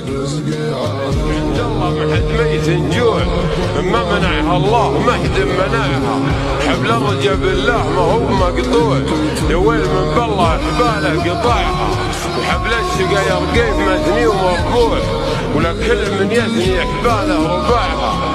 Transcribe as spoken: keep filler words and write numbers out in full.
عند الله ما حد ميت نجوع، ما منعها الله ما حد منعها. حبل الرجا بالله ما هو مقطوع، يا ويل من بالله حباله قطعها. وحبل الشقا يرقيب مثني ومرفوع، ولا كل من يثني حباله ربعها.